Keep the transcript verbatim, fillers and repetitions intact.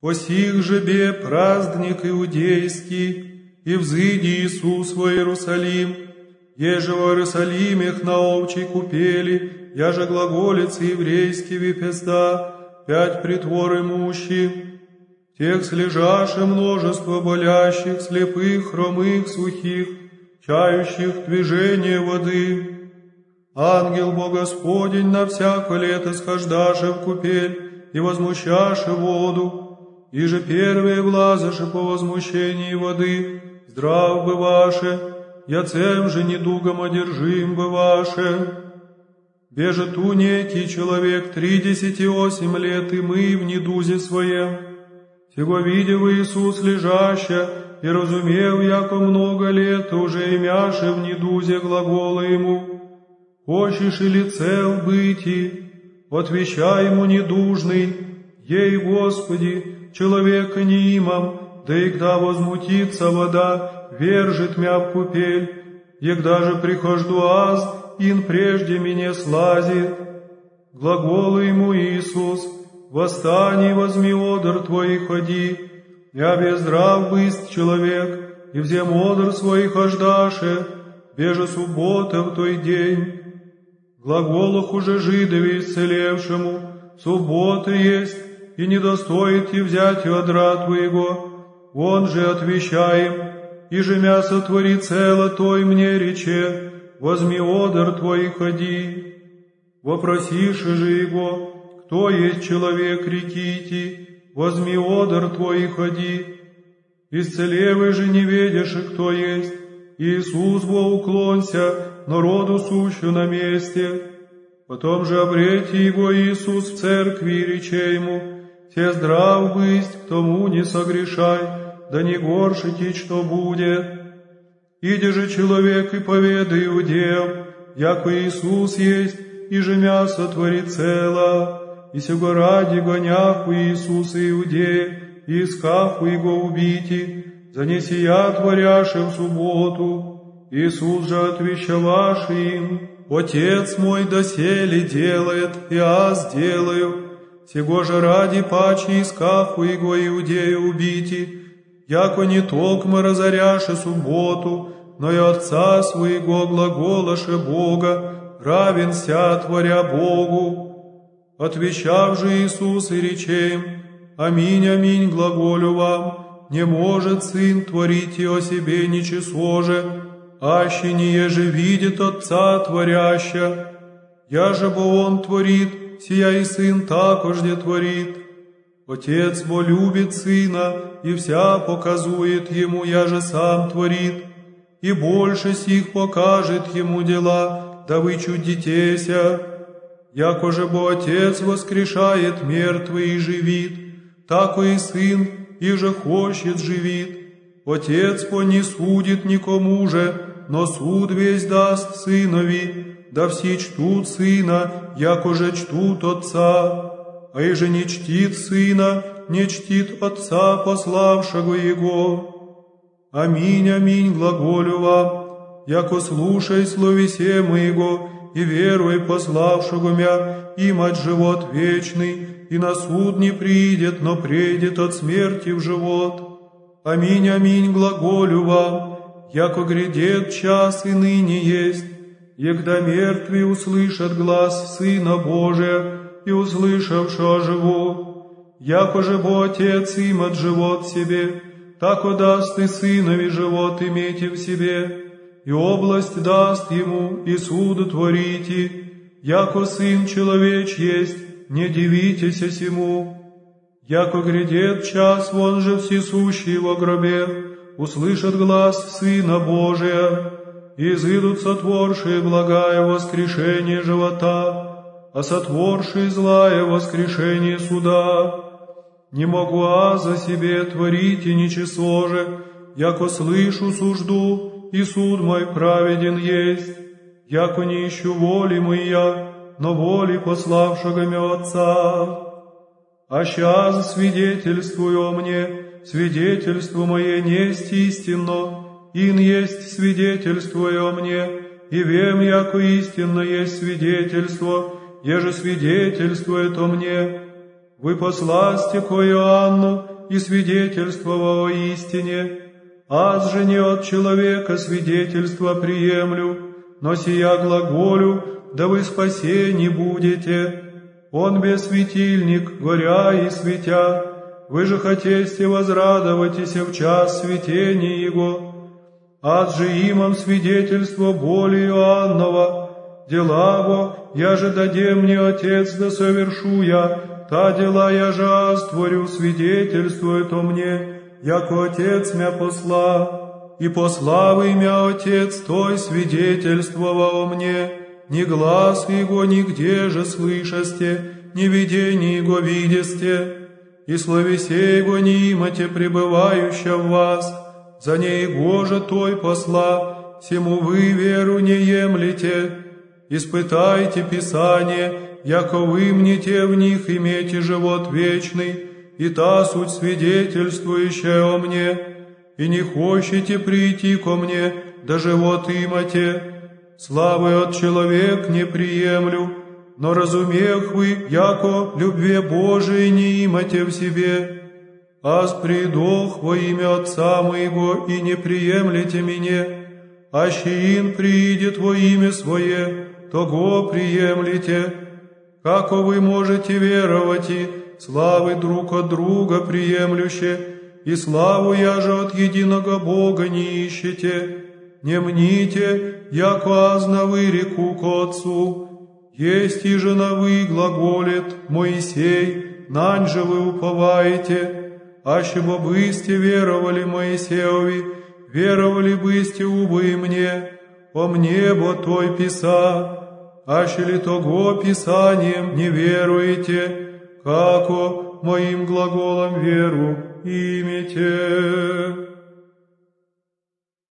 По сих же бе праздник иудейский, и взыди Иисус во Иерусалим, еже в Иерусалимех на овчей купели, яже глаголицы еврейский випезда, пять притвор имущи, тех слежаше множество болящих, слепых, хромых, сухих, чающих движение воды. Ангел Бог Господень на всяко лето схождаше в купель и возмущаше воду, и же первые влазаше по возмущении воды, здрав бываше, яцем же недугом одержим бываше. Беже ту некий человек тридесяти осемь лет и мы в недузе своем. Сего видев Иисус лежаща, и разумев, яко много лет уже имяше в недузе глагола ему, «Хочешь или цел быти?» Отвечай ему недужный, «Ей, Господи, человека не имам, да и когда возмутится вода, вержит мя в купель, егда же прихожду аз, ин прежде меня слазит». Глагола ему Иисус, «Восстань и возьми одр твой и ходи, я безздрав быст человек, и взем одр свой хождаше, беже суббота в той день». Глаголах уже жидове исцелевшему, суббота есть, и не достоит и взять одра твоего. Он же отвещаем, и же мясо твори цело той мне рече, возьми одр твой и ходи. Вопросишь же его, кто есть человек рекити, возьми одр твой и ходи. Исцелевый же не ведешь, и кто есть. Иисус во уклонься, народу сущу на месте. Потом же обрети его Иисус в церкви и рече ему, «Те здрав бысть, к тому не согрешай, да не горшите, что будет». Иди же человек и поведай иудеям, яко Иисус есть, и же мясо твори цело, и сего ради гоняху Иисуса иудеи, и искаху его убити, занеси я творяше в субботу. Иисус же отвещаваши им, «Отец мой доселе делает, и аз делаю, сего же ради паче искаху его иудею убити, яко не токмо разоряше субботу, но и Отца своего глаголаше Бога, равенся творя Богу». Отвещав же Иисус и рече им, «Аминь, аминь, глаголю вам, не может Сын творить о себе ничего же, аще не еже видит Отца творяща, я же бо Он творит, сия и Сын такожде творит. Отец бо любит Сына, и вся показует Ему, я же сам творит, и больше сих покажет Ему дела, да вы чудитеся. Яко же бо Отец воскрешает мертвый и живит, тако и Сын, и же хочет живит. Отец по не судит никому же, но суд весь даст Сынови, да все чтут Сына, яко же чтут Отца, а и же не чтит Сына, не чтит Отца, пославшего Его. Аминь, аминь, глаголю вам, яко слушай словесе моего, и веруй пославшего мя, им от живот вечный, и на суд не придет, но придет от смерти в живот. Аминь, аминь, глаголю вам, яко грядет час и ныне есть, егда мертвые услышат глас Сына Божия, и услышавши оживут. Яко же бо Отец им от живот себе, тако даст и Сынови живот имейте в себе, и область даст ему, и суд творите, яко Сын человеч есть, не дивитесь сему. Яко грядет час, вон же всесущий во гробе, услышат глас Сына Божия, и изыдут сотворшие благое воскрешение живота, а сотворшие злое воскрешение суда. Не могу а за себе творить и ничего же, яко слышу сужду, и суд мой праведен есть, яко не ищу воли моя, но воли пославшего мя Отца. А сейчас свидетельствую о мне, свидетельство мое несть истинно, ин есть свидетельствуя о мне, и вем, яко истинно есть свидетельство, еже свидетельствует о мне. вы посласте ко Иоанну и свидетельствовал о истине, аз же не от человека свидетельство приемлю, но сия глаголю, да вы спасени будете. Он без светильник, горя и светя, вы же хотесте возрадоватись в час светения Его. Аз же имам свидетельство боли Иоаннова, дела во, я же даде мне Отец да совершу я, та дела я же аз творю, свидетельствует о мне, яко Отец мя посла, и пославый мя Отец той свидетельствовал о мне, ни глаз Его нигде же слышасте, ни видение Его видесте, и словесе Его не имате пребывающа в вас, за Него же той посла, всему вы веру не емлете. Испытайте Писание, яко вы мнете в них имейте живот вечный, и та суть свидетельствующая о мне, и не хочете прийти ко мне, да живот имате. Славы от человек не приемлю, но разумех вы, яко любве Божией не имате в себе. Аз придох во имя Отца моего, и не приемлете меня, аще ин приидет во имя Свое, того приемлете. Како вы можете веровать и славы друг от друга приемлюще, и славу я же от единого Бога не ищете. Не мните, яко аз на вы реку к Отцу. Есть и же на вы глаголит Моисей, нань же вы уповаете. Аще бы бысте веровали Моисеови, веровали бысте убо и мне, о мне бо той писа. Аще ли того Писанием не веруете, како моим глаголом веру имите.